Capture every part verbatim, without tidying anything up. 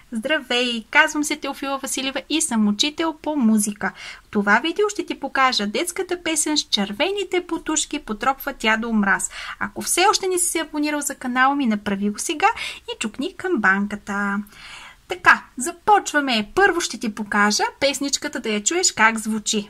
Здравей! Казвам се Теофила Василева и съм учител по музика. В това видео ще ти покажа детската песен с червените потушки "Потропва тя до мраз". Ако все още не си се абонирал за канала ми, направи го сега и чукни камбанката. Така, започваме. Първо ще ти покажа песничката, да я чуеш как звучи.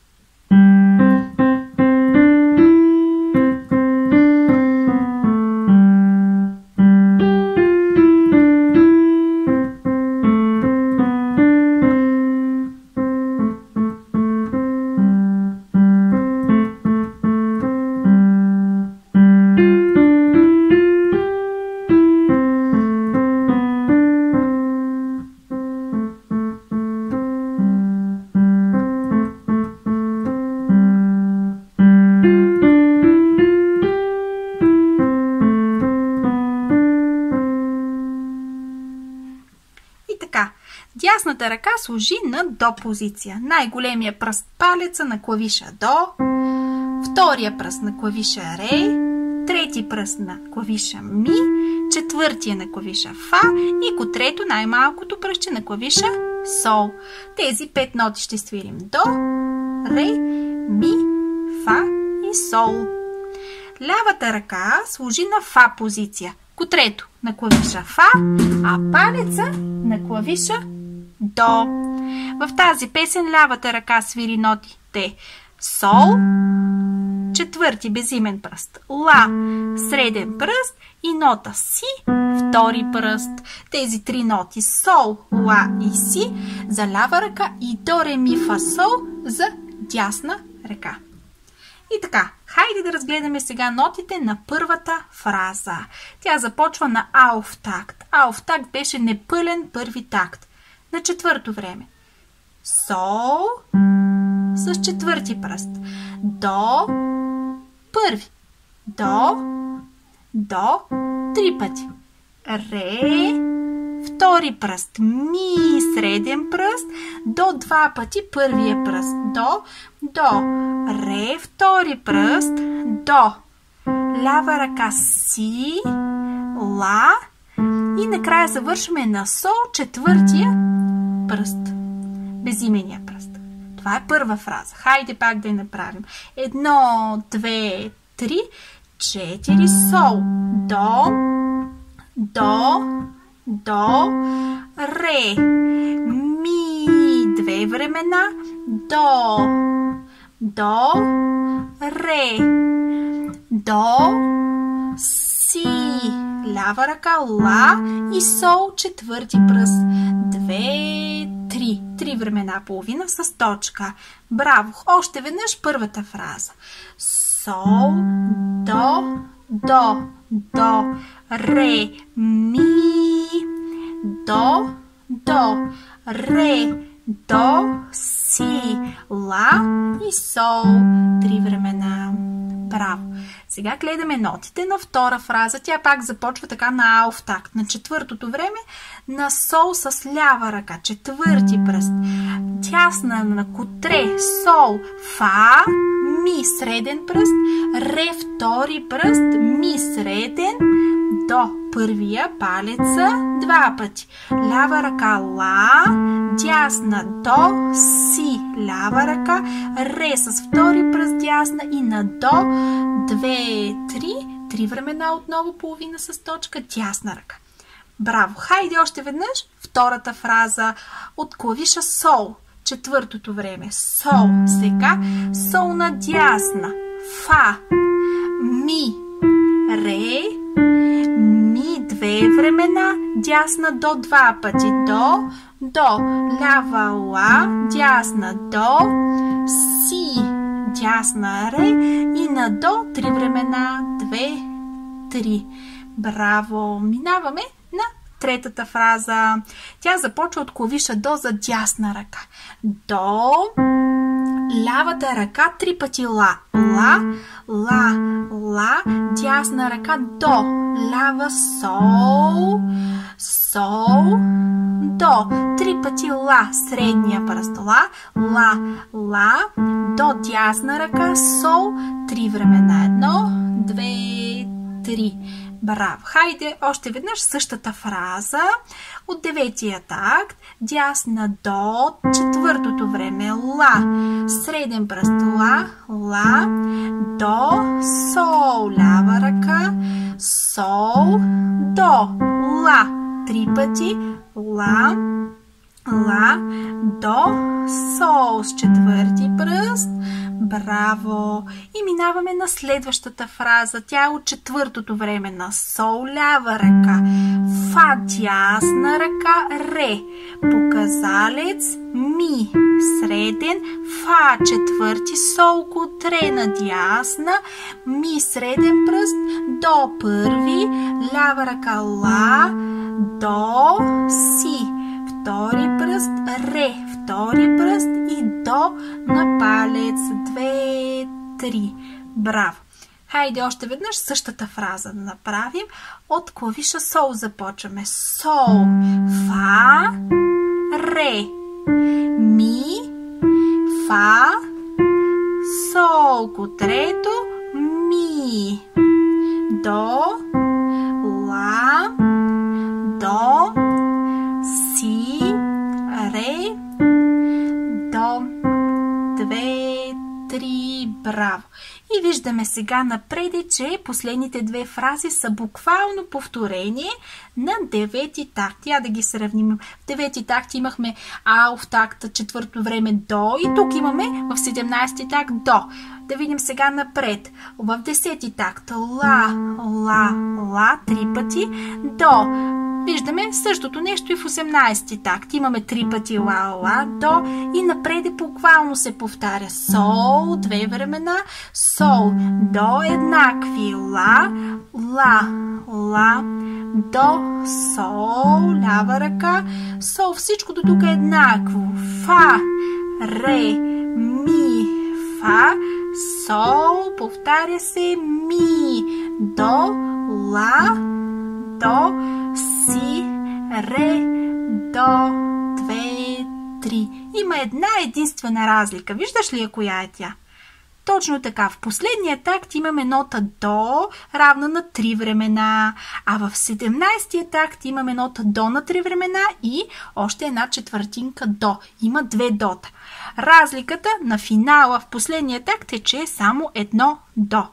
Дясната ръка служи на до позиция. Най-големия пръст палеца на клавиша до, втория пръст на клавиша ре, трети пръст на клавиша ми, четвъртия на клавиша фа и котрето най-малкото пръстче на клавиша сол. Тези пет ноти ще свирим: до, ре, ми, фа и сол. Лявата ръка служи на фа позиция. Котрето на клавиша фа, а палеца на клавиша до. В тази песен лявата ръка свири нотите сол, четвърти безимен пръст, ла, среден пръст и нота си, втори пръст. Тези три ноти сол, ла и си за лява ръка и до, ре, ми, фа, сол за дясна ръка. И така, хайде да разгледаме сега нотите на първата фраза. Тя започва на ауф такт. Ауф такт беше непълен първи такт. На четвърто време. Сол с четвърти пръст. До, първи. До, до, три пъти. Ре, втори пръст. Ми, среден пръст. До, два пъти, първия пръст. До, до. Ре, втори пръст. До. Лява ръка си. Ла. И накрая завършваме на сол, четвъртия пръст. Безимения пръст. Това е първа фраза. Хайде пак да я направим. Едно, две, три, четири, сол. До, до, до, ре. Ми, две времена. До, до, ре. До, си. Лява ръка, ла и сол, четвърти пръст. Две, три. Три времена половина с точка. Браво! Още веднъж първата фраза. Сол, до, до, до, ре, ми, до, до, ре, до, си, ла и сол. Три времена. Браво! Сега гледаме нотите на втора фраза. Тя пак започва така на ауф такт. На четвъртото време на сол с лява ръка. Четвърти пръст. Дясна на котре. Сол. Фа. Ми среден пръст. Ре втори пръст. Ми среден. До първия палеца. Два пъти. Лява ръка ла. Дясна до. Си. Лява ръка. Ре с втори пръст дясна и на до. Две, три. Три времена отново половина с точка. Дясна ръка. Браво! Хайде още веднъж втората фраза от клавиша сол. Четвъртото време. Сол. Сега сол на дясна. Фа. Ми. Ре. Ми. Две времена. Дясна до два пъти. До. До. Лява ла. Дясна до. Си. Дясна ре и на до три времена. Две. Три. Браво! Минаваме на третата фраза. Тя започва от клавиша до за дясна ръка. До. Лявата ръка три пъти ла. Ла. Ла. Ла. Дясна ръка до. Лява сол. Сол. До. Три пъти ла. Средния пръст. Ла. Ла. Ла. До. Дясна ръка. Сол. Три времена. Едно. Две. Три. Браво! Хайде още веднъж същата фраза от деветия такт. Дясна до, четвъртото време ла, среден пръст ла, ла, до, сол, лява ръка, сол, до, ла, три пъти, ла, ла, до, сол с четвърти пръст. Браво! И минаваме на следващата фраза. Тя е от четвъртото време на сол, лява ръка, фа, дясна ръка, ре, показалец, ми, среден, фа, четвърти, сол, кут, ре на дясна, ми, среден пръст, до, първи, лява ръка, ла, до, си, втори пръст, ре, втори пръст и до на палец. Две, три. Браво! Хайде още веднъж същата фраза да направим. От клавиша сол започваме. Сол, фа, ре, ми, фа, сол, трето, ми, до, ла, до, си, ре, до, две, три, браво. И виждаме сега напреди, че последните две фрази са буквално повторение на девети такт. Я да ги сравним. В девети такт имахме ал в такта, четвърто време до и тук имаме в седемнайсети такт до. Да видим сега напред. В десети такт ла, ла, ла, три пъти до. Виждаме същото нещо и в осемнайсети такт. Имаме три пъти ла, ла, до и напред буквално се повтаря. Сол, две времена, сол, до, еднакви, ла, ла, ла, до, сол, лява ръка, сол, всичко до тук е еднакво. Фа, ре, ми, фа, сол, повтаря се, ми, до, ла, до, си, ре, до, две, три. Има една единствена разлика. Виждаш ли я коя е тя? Точно така. В последния такт имаме нота до, равна на три времена, а в седемнайсетия такт имаме нота до на три времена и още една четвъртинка до. Има две дота. Разликата на финала в последния такт е, че е само едно до.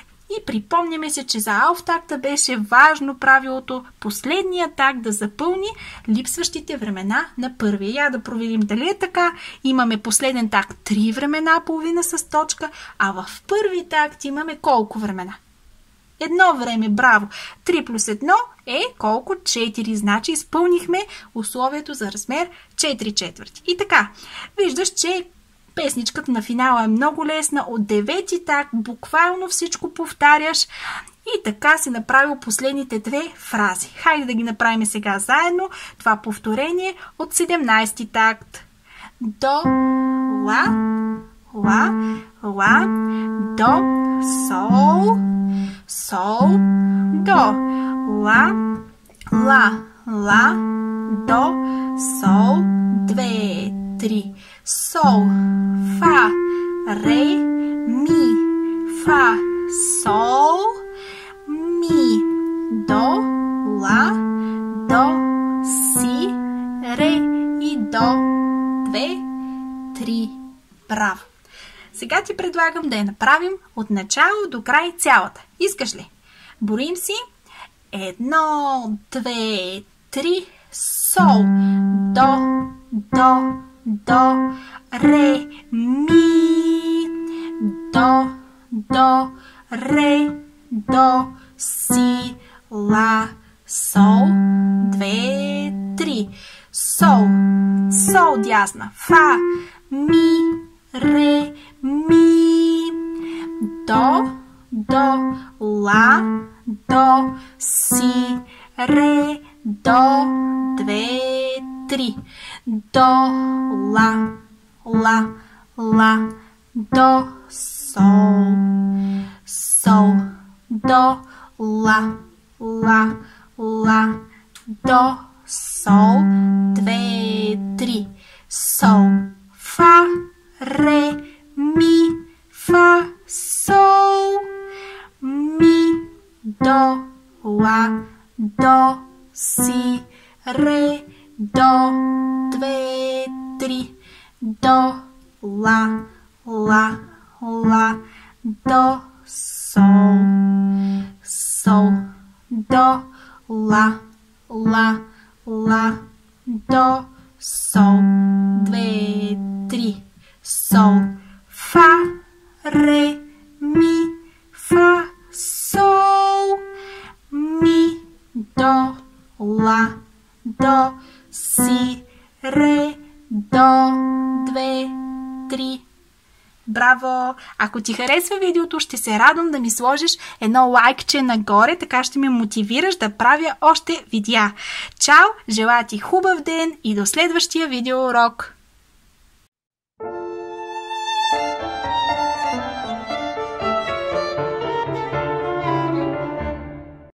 И припомняме се, че за ал в такта беше важно правилото последния такт да запълни липсващите времена на първия. Я да проверим дали е така. Имаме последен такт три времена, половина с точка, а в първи такт имаме колко времена? Едно време, браво! три плюс едно е колко? четири. Значи изпълнихме условието за размер четири четвърти. И така, виждаш, че песничката на финала е много лесна. От девети такт буквално всичко повтаряш и така си направил последните две фрази. Хайде да ги направим сега заедно. Това повторение от седемнайсети такт. До, ла, ла, ла, до, сол, сол, до, ла, ла, ла, до, сол, две, три. Сол, фа, ре, ми, фа, сол, ми, до, ла, до, си, ре и до, две, три. Браво! Сега ти предлагам да я направим от начало до край цялата. Искаш ли? Борим си. Едно, две, три. Сол, до, до, до, ре, ми, до, до, ре, до, си, ла, сол, две, три. Сол, сол дясна, фа, ми, ре, ми, до, до, ла, до, си, ре, до, две, три. До, ла, ла, ла, до, сол, сол, до, ла, ла, ла, до, сол, две, три. Сол, фа, ре, ми, фа, сол, ми, до, ла, ре, до, две, три, до, ла, ла, ла, до, сол, сол, до, ла, ла, ла, до, сол, две, три, сол, фа, ре, ми, фа, сол, ми, до, ла, до, си, ре, до, две, три. Браво! Ако ти харесва видеото, ще се радвам да ми сложиш едно лайкче нагоре, така ще ме мотивираш да правя още видеа. Чао! Желая ти хубав ден и до следващия видеоурок!